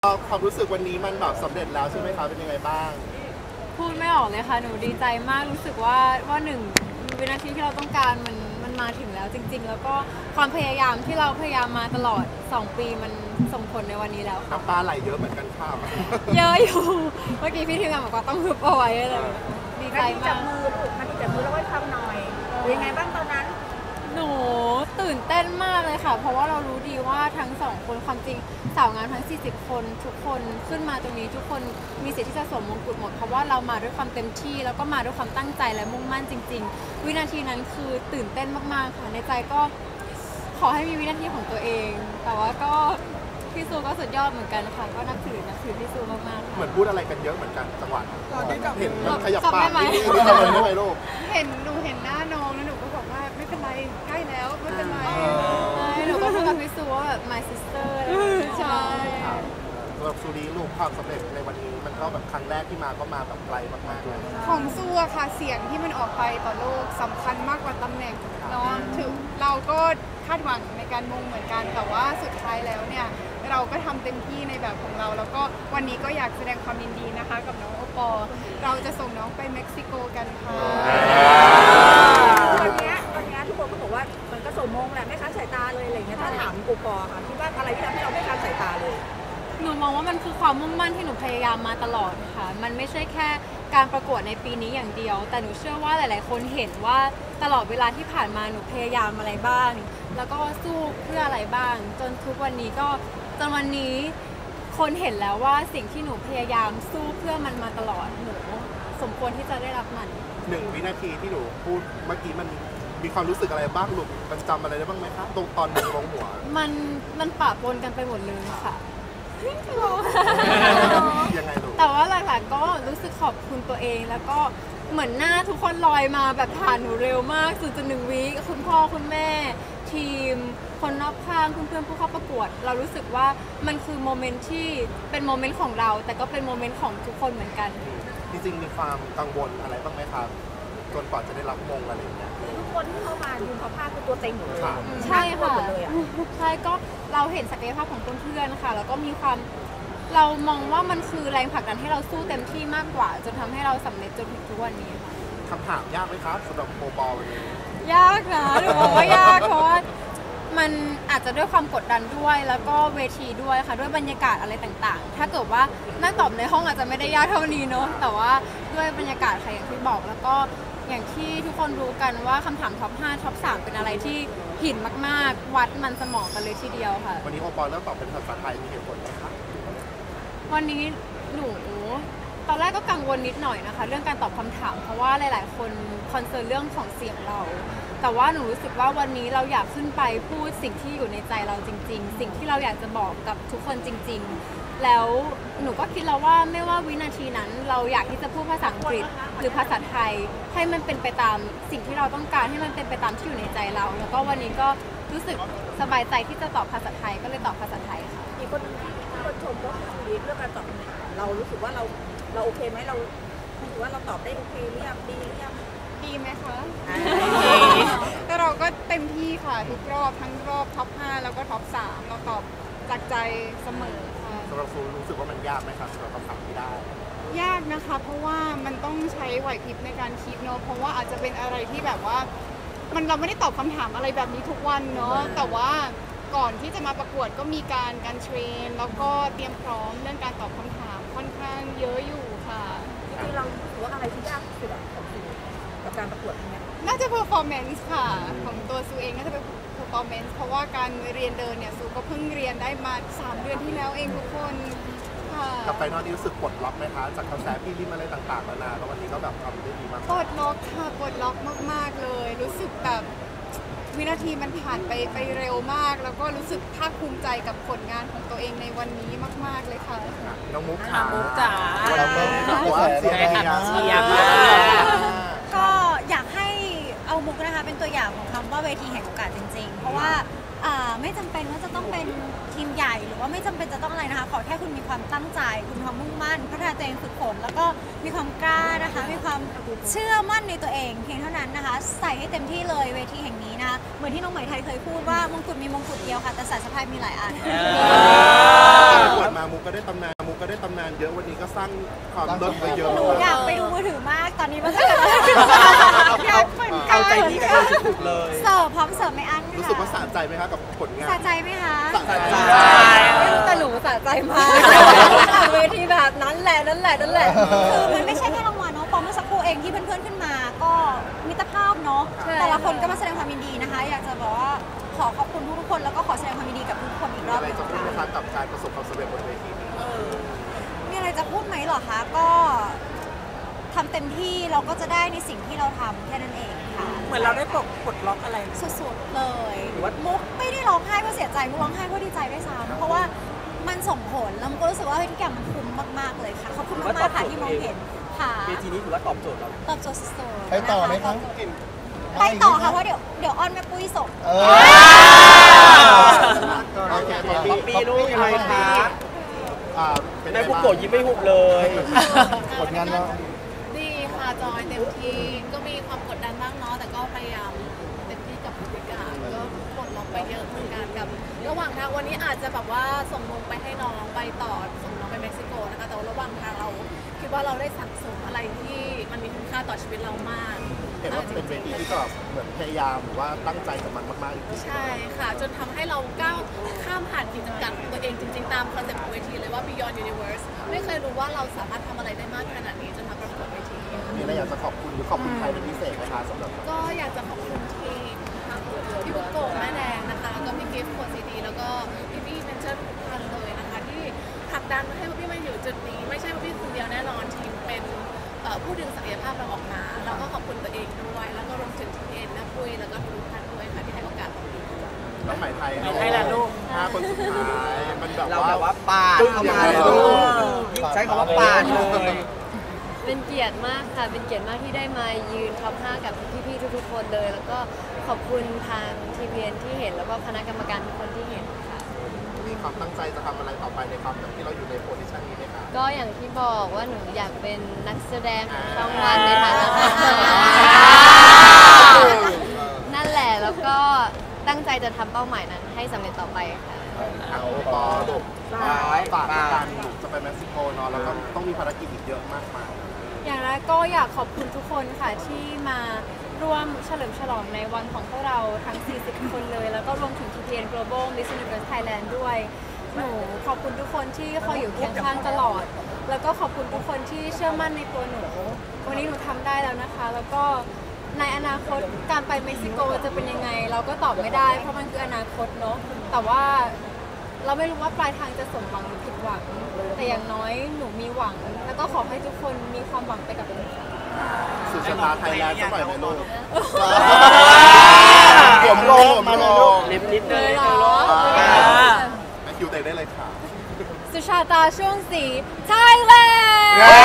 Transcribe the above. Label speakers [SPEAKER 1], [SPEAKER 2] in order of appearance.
[SPEAKER 1] ความรู้สึกวันนี้มันแบบสำเร็จแล้วใช่ไหมคะเป็นยังไงบ้าง
[SPEAKER 2] พูดไม่ออกเลยค่ะหนูดีใจมากรู้สึกว่าหนึ่งวินาทีที่เราต้องการมันมาถึงแล้วจริงๆแล้วก็ความพยายามที่เราพยายามมาตลอด2 ปีมันส่งผลในวันนี้แล้วค่ะ
[SPEAKER 1] น้ำตาไหลเยอะเหมือนกันค่ะ
[SPEAKER 2] เยอะอยู่เมื่อกี้พี่ทีมงานบอกว่าต้องฮึบเอาไว้เลยดีใจมาก
[SPEAKER 3] มันจับมือแล้วไว้ทำหน่อยยังไงบ้างตอนนั้น
[SPEAKER 2] หนูตื่นเต้นมากเลยค่ะเพราะว่าเรารู้ดีว่าทั้ง2 คนความจริงสาวงามทั้ง40 คนทุกคนขึ้นมาตรงนี้ทุกคนมีสิทธิ์ที่จะสวมมงกุฎหมดเพราะว่าเรามาด้วยความเต็มที่แล้วก็มาด้วยความตั้งใจและมุ่งมั่นจริงๆวินาทีนั้นคือตื่นเต้นมากๆค่ะในใจก็ขอให้มีวินาทีของตัวเองแต่ว่าก็พี่ซูก็สุดยอดเหมือนกันค่ะก็นับถือพี่ซูมากๆ
[SPEAKER 1] เหมือนพูดอะไรกันเยอะเหมือนกันจังหวะเห็นมันขยับปาก
[SPEAKER 2] ได้ไหม
[SPEAKER 1] ได้ไหมลูก
[SPEAKER 4] เห็นหน้าน้องแล้วหนูก็บอกว่าไม่เป็นไรใกล้แล้วไม่เป็นไร
[SPEAKER 2] หนูก็พูดกับพี่ซูว่าแบบ my sister ใช่
[SPEAKER 1] สำหรับซูรีลูกความสำเร็จในวันนี้มันก็แบบครั้งแรกที่มาก็มาแบบไกลมากๆเลย
[SPEAKER 4] ของซูอะค่ะเสียงที่มันออกไปต่อโลกสำคัญมากกว่าตำแหน่งเนาะถึงเราก็คาดหวังในการมงเหมือนกันแต่ว่าสุดท้ายแล้วเนี่ยเราก็ทำเต็มที่ในแบบของเราแล้วก็วันนี้ก็อยากแสดงความยินดีนะคะกับน้องโอปอเราจะส่งน้องไปเม็กซิโกกันค่ะ
[SPEAKER 3] วันนี้ทุกคนก็บอกว่ามันก็สมมงแหละไม่ค้านสายตาเลยอะไรเงี้ยถ้าถามโอปอค่ะคิดว่าอะไรที่ทำให้เราไม่ค้านสายตาเลย
[SPEAKER 2] หนูมองว่ามันคือความมุ่งมั่นที่หนูพยายามมาตลอดค่ะมันไม่ใช่แค่การประกวดในปีนี้อย่างเดียวแต่หนูเชื่อว่าหลายๆคนเห็นว่าตลอดเวลาที่ผ่านมาหนูพยายามอะไรบ้างแล้วก็สู้เพื่ออะไรบ้างจนทุกวันนี้คนเห็นแล้วว่าสิ่งที่หนูพยายามสู้เพื่อมันมาตลอดหนูสมควรที่จะได้รับมัน
[SPEAKER 1] 1 วินาทีที่หนูพูดเมื่อกี้มันมีความรู้สึกอะไรบ้างลูกมันจำอะไรได้บ้างไหมคะตรงตอนลงหัว
[SPEAKER 2] มันปะปนกันไปหมดเลยค่ะ
[SPEAKER 1] ยังไงลูก
[SPEAKER 2] แต่ว่าหลักๆก็รู้สึกขอบคุณตัวเองแล้วก็เหมือนหน้าทุกคนลอยมาแบบผ่านหนูเร็วมาก0.1 วิคุณพ่อคุณแม่ทีมคนรอบข้างเพื่อนๆผู้เข้าประกวดเรารู้สึกว่ามันคือโมเมนต์ที่เป็นโมเมนต์ของเราแต่ก็เป็นโมเมนต์ของทุกคนเหมือนกัน
[SPEAKER 1] จริงๆมีความกังวลอะไรบ้างไหมครับจนกว่าจะได้รับมงอะไรอย่างเงี้ย
[SPEAKER 3] ทุกคนที่เข้ามายืนเขาภาคคือตัวเต็งหมดเลย
[SPEAKER 2] ใช่ค่ะใช่ก็เราเห็นศักยภาพของเพื่อนๆนะคะแล้วก็มีความเรามองว่ามันคือแรงผลักดันให้เราสู้เต็มที่มากกว่าจนทำให้เราสำเร็จจนถึงทุกวันนี้
[SPEAKER 1] ค่ะคำถามยากไหมครับสำหรับโปรบอลวันนี้
[SPEAKER 2] ยากนะหนูบอกว่ายากเพราะว่ามันอาจจะด้วยความกดดันด้วยแล้วก็เวทีด้วยค่ะด้วยบรรยากาศอะไรต่างๆถ้าเกิดว่านั่งตอบในห้องอาจจะไม่ได้ยากเท่านี้เนาะแต่ว่าด้วยบรรยากาศค่ะอย่างที่บอกแล้วก็อย่างที่ทุกคนรู้กันว่าคำถามท็อป 5 ท็อป 3เป็นอะไรที่หินมากๆวัดมันสมองกันเลยทีเดียวค่ะ
[SPEAKER 1] วันนี้โอปอลเริ่มตอบเป็นภาษาไทยมีเหตุผลไหมคะ
[SPEAKER 2] วันนี้หนูตอนแรกก็กังวลนิดหน่อยนะคะเรื่องการตอบคำถามเพราะว่าหลายๆคนคอนเซิร์นเรื่องของเสียงเราแต่ว่าหนูรู้สึกว่าวันนี้เราอยากขึ้นไปพูดสิ่งที่อยู่ในใจเราจริงๆสิ่งที่เราอยากจะบอกกับทุกคนจริงๆแล้วหนูก็คิดแล้วว่าไม่ว่าวินาทีนั้นเราอยากที่จะพูดภาษาอังกฤษหรือภาษาไทยให้มันเป็นไปตามสิ่งที่เราต้องการให้มันเป็นไปตามที่อยู่ในใจเราแล้วก็วันนี้ก็รู้สึกสบายใจที่จะตอบภาษาไทยก็เลยตอบภาษาไทยค่ะ
[SPEAKER 3] อีกคนชมก็คือเรื่องการตอบคำถามเรารู้สึกว่าเราโอเคไหมเรารู้สึกว่าเราตอบได้โอเคหรือยังดีหรือยัง
[SPEAKER 4] ดีไหมคะแต่เราก็เต็มที่ค่ะทุกรอบทั้งรอบท็อป 5แล้วก็ท็อป 3เราตอบจากใจเสมอค่ะ
[SPEAKER 1] สำหรับซูรู้สึกว่ามันยากไหมครับสำหรับคำถามที่ได้
[SPEAKER 4] ยากนะคะเพราะว่ามันต้องใช้ไหวพริบในการคิดเนาะเพราะว่าอาจจะเป็นอะไรที่แบบว่าเราไม่ได้ตอบคำถามอะไรแบบนี้ทุกวันเนาะแต่ว่าก่อนที่จะมาประกวดก็มีการเทรนแล้วก็เตรียมพร้อมเรื่องการตอบคำถามค่อนข้างเยอะอยู่ค่ะ
[SPEAKER 3] จริงๆเราถือว่าอะไรที่ยากที่สุดของซูกับการประกวดนี้
[SPEAKER 4] น่าจะ performance ค่ะของตัวซูเองน่าจะเป็น performance เพราะว่าการเรียนเดินเนี่ยซูก็เพิ่งเรียนได้มา3 เดือนที่แล้วเองทุกคนค่ะ
[SPEAKER 1] กับไฟนอลนี้รู้สึกปลดล็อกไหมคะจากกระแสพี่ริมอะไรต่างๆนานาแล้ววันนี้ก็แบบทำได้ดีมาก
[SPEAKER 4] ปลดล็อกค่ะปลดล็อกมากๆเลยรู้สึกแบบวินาทีมันผ่านไปเร็วมากแล้วก็รู้สึกภาคภูมิใจกับผลงานของตัวเองในวันนี้มากๆเลยค่ะ
[SPEAKER 1] น้องมุก
[SPEAKER 5] จ๋า
[SPEAKER 1] เราเริ่มเสียง
[SPEAKER 5] เชียร์
[SPEAKER 6] ก็อยากให้เอามุกนะคะเป็นตัวอย่างของคำว่าเวทีแห่งโอกาสจริงๆเพราะว่าไม่จำเป็นว่าจะต้องเป็นทีมใหญ่หรือว่าไม่จำเป็นจะต้องอะไรนะคะขอแค่คุณมีความตั้งใจคุณมีความมุ่งมั่นพัฒนาตัวเองฝึกฝนแล้วก็มีความกล้านะคะมีความเชื่อมั่นในตัวเองเพียงเท่านั้นนะคะใส่ให้เต็มที่เลยเวทีแห่งนี้นะคะเหมือนที่น้องไหมไทยเคยพูดว่ามงกุฎมีมงกุฎเดียวค่ะแต่สายสะพายมีหลายอัน
[SPEAKER 1] ปวดมามุกก็ได้ตำนานเยอะวันนี้ก็สร้างความเลิศไปเยอะ
[SPEAKER 6] หนูอยากไปดูมือถือมากตอนนี้มันก็อยากเหมือนกั
[SPEAKER 5] เอา
[SPEAKER 6] น
[SPEAKER 5] ใจพี่กันสุดๆเลย
[SPEAKER 6] เสิร์ฟพร้อมเสิร์ฟไม่อั้นค่ะ
[SPEAKER 1] รู้สึกว่าสะใจไหมคะกับผลงาน
[SPEAKER 6] สะใจไหมคะ
[SPEAKER 1] สะใจ
[SPEAKER 2] แต่หนูสะใจมากเวทีแบบนั้นแหละคือ
[SPEAKER 6] มันไม่ใช่แค่รางวัลเนาะพอเมื่อสักครู่เองที่เพื่อนๆขึ้นมา ก็มิตรภาพเนาะแต่ละคนก็มาแสดงความยินดีนะคะ อยากจะบอกว่าขอขอบคุณทุกคนแล้วก็ขอแสดงความยินดีกับทุกคนอีกร
[SPEAKER 1] มี
[SPEAKER 6] อบ
[SPEAKER 1] อะ
[SPEAKER 6] ห
[SPEAKER 1] ไร
[SPEAKER 6] นึง
[SPEAKER 1] จะพูดไหม
[SPEAKER 6] ค่ะ
[SPEAKER 1] คะกับการประสบความสำเร็จบนเวทีนี้
[SPEAKER 6] มีอะไรจะพูดไหมเหรอคะก็ทำเต็มที่เราก็จะได้ในสิ่งที่เราทำแค่นั้นเองค่ะ
[SPEAKER 3] เหมือนเราได้ปลดล็อกอะไร
[SPEAKER 6] สุดๆเลยมุกไม่ได้ร้องไห้เพราะเสียใจมุกร้องไห้เพราะดีใจด้วยซ้ำเพราะว่ามันส่งผลแล้วมุกก็รู้สึกว่าเฮ้ยทุกอย่างมันคุ้มมากๆเลยค่ะขอบคุณมากๆค่ะที่มองเห็นค่ะ
[SPEAKER 5] เวทีนี้ถือว่าตอบโจทย์เรา
[SPEAKER 6] ตอบโจทย์สุดๆ
[SPEAKER 7] ไปต่อไหมคะ
[SPEAKER 6] ไปต่อค่ะเพราะเดี๋ยวอ้อนแม่ปุ้ยส่ง
[SPEAKER 1] โอเค
[SPEAKER 5] ป๊อปปี้ลูกยังไงคะ
[SPEAKER 1] เป็น
[SPEAKER 5] แม่
[SPEAKER 1] ไง
[SPEAKER 5] บุก
[SPEAKER 1] บ้าง
[SPEAKER 5] โกะยิ้มไม่หุบเลย
[SPEAKER 7] ผลงานเรา
[SPEAKER 8] ดีค่ะจอยเต็มที่ก็มีความกดดันบ้างเนาะแต่ก็พยายามเต็มที่กับทุกอย่างก็ปลดล็อกไปเยอะเหมือนกันกับระหว่างทางวันนี้อาจจะแบบว่าส่งลงไปให้น้องไปต่อส่งน้องไปเม็กซิโกนะคะแต่ว่าระหว่างทางเราคิดว่าเราได้สั่งสมอะไรที่มันมีคุณค่าต่อชีวิตเรามาก
[SPEAKER 1] เห็นว่าเป็นเวทีที่ก็เหมือนพยายามหรือว่าตั้งใจกับมันมากๆจริงๆ
[SPEAKER 8] ใช่ค่ะ จนทำให้เราก้าวข้ามผ่านขีดจำกัดของตัวเองจริงๆ ตามคอนเซ็ปต์ของเวทีเลยว่า Beyond Universe ไม่เคยรู้ว่าเราสามารถทำอะไรได้มากขนาดนี้จนมาประกวดเวทีค่ะ
[SPEAKER 1] มีอะไรอยากจะขอบคุณหรือขอบคุณใครเป็นพิเศษไหมคะสำหรับ
[SPEAKER 8] ก็อยากจะขอบคุณที่พี่บุกโกะแม่แดงนะคะแล้วก็พี่กิฟต์โคซีดีแล้วก็พี่เมนเชอร์ทุกท่านเลยนะคะที่ผลักดันให้พี่มาอยู่จุดนี้ไม่ใช่พี่คนเดียวแน่นอนทีมเป็นผู้ดึงศักยภาพเราออกมาแล้วก็ขอบคุณตัวเองด้วยแล้วก็รวมถึงทีมเอ็นนะปุ้ยแล้วก็ทุกท่านด้วยค่ะที่ให้โอกาสเราดี
[SPEAKER 1] น้องไหมไทย
[SPEAKER 5] ไหมไทยแหละลูก
[SPEAKER 1] 5 คนสุดท้ายมันแบบ
[SPEAKER 5] เรา
[SPEAKER 1] ว่า
[SPEAKER 5] แบบว่าปาดเข้ามาเลยยิ่งใช้คำว่าปาดเลย
[SPEAKER 2] เป็นเกียรติมากค่ะ เป็นเกียรติมากที่ได้มายืนท็อป 5 กับพี่ๆทุกๆคนเลย แล้วก็ขอบคุณทางทีพีเอ็นที่เห็นแล้วก็คณะกรรมการทุกคนที่เห็นค่ะ
[SPEAKER 1] มีความตั้งใจจะทำอะไรต่อไปในความที่เราอยู่ในโพสิชันนี้ไหมคะ
[SPEAKER 2] ก็อย่างที่บอกว่าหนูอยากเป็นนักแสดงของช่องวันในฐานะนั่นแหละแล้วก็ตั้งใจจะทำเป้าหมายนั้นให้สำเร็จต่อไปค่ะ
[SPEAKER 1] ทางโอปอล์ลูกฝากละกันจะไปเม็กซิโกเนาะแล้วก็ต้องมีภารกิจอีกเยอะมากมาย
[SPEAKER 2] อย่างแรกก็อยากขอบคุณทุกคนค่ะที่มาร่วมเฉลิมฉลองในวันของพวกเราทั้ง 40 คนเลย แล้วก็รวมถึง TPN Global Miss Universe Thailand ด้วย หนูขอบคุณทุกคนที่คอยอยู่เคียงข้างตลอด แล้วก็ขอบคุณทุกคนที่เชื่อมั่นในตัวหนู วันนี้หนูทำได้แล้วนะคะ แล้วก็ในอนาคตการไปเม็กซิโกจะเป็นยังไง เราก็ตอบไม่ได้ เพราะมันคืออนาคตเนาะ แต่ว่าเราไม่รู้ว่าปลายทางจะสมหวังหรือผิดหวัง แต่อย่างน้อยหนูมีหวัง แล้วก็ขอให้ทุกคนมีความหวังไปกับหนูค่ะ
[SPEAKER 1] สุดชะตาไทยแลนด์สักหน่อยไหมลูก
[SPEAKER 7] ผมลงมาเลยลูก
[SPEAKER 5] ลิฟนิดนึง
[SPEAKER 1] แม่คิวเตะได้เลยค่ะ
[SPEAKER 2] สุชาตาช่วงสีไทยแลนด์